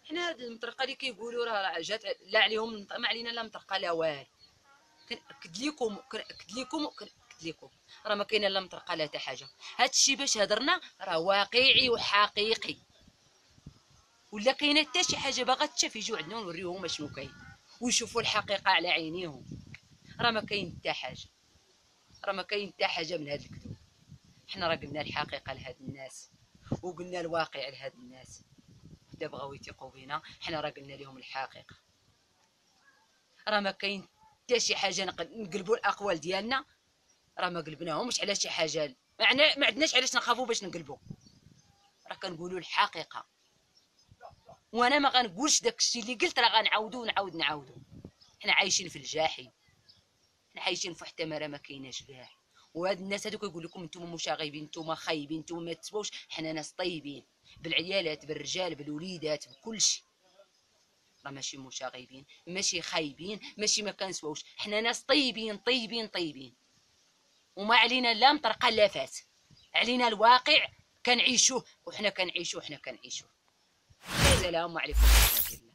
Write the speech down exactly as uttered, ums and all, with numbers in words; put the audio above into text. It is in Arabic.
حنا هاد المطرقه اللي كيقولوا راه جات لا عليهم، ما علينا لا مطرقه لا والو. كنأكد لكم كنأكد لكم كنأكد لكم راه ما كاينه لا مطرقه لا حتى حاجه. هادشي باش هضرنا راه واقعي وحقيقي، ولا كاينه حتى شي حاجه باغا تشاف يجيو عندنا ونوريوهم اشنو كاين ويشوفوا الحقيقه على عينيهم. راه ما كاين حتى حاجه، راه ما كاين حتى حاجه من هاد الكذوب. حنا راه قلنا الحقيقه لهاد الناس وقلنا الواقع لهاد الناس، حتى بغاو يثيقوا بينا حنا راه قلنا لهم الحقيقه. راه ما كاين حتى شي حاجه نقلبوا الاقوال ديالنا، راه ما قلبناهمش على شي حاجه، معنى ما عندناش علاش نخافوا باش نقلبوا، راه كنقولوا الحقيقه. وانا ما غنقولش داكشي اللي قلت، راه غنعاودو ونعاود نعاودو. حنا عايشين في الجحيم، حنا عايشين في واحد ما راه ما كايناش كاع. وهاد الناس هادو كيقول لكم نتوما مشاغبين، نتوما خايبين، نتوما ما تسواوش. حنا ناس طيبين بالعيالات بالرجال بالوليدات بكلشي، راه ماشي مشاغبين ماشي خايبين ماشي ما كنسواوش. حنا ناس طيبين طيبين طيبين، وما علينا لا مطرقه لا فات، علينا الواقع كنعيشوه وحنا كنعيشوه حنا كنعيشوه. السلام عليكم ورحمه الله.